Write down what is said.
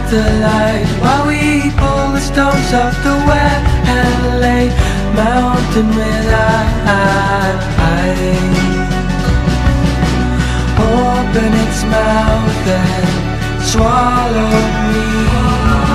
the light while we pull the stones off the wet and lay mountain with eyes. Open its mouth and swallow me.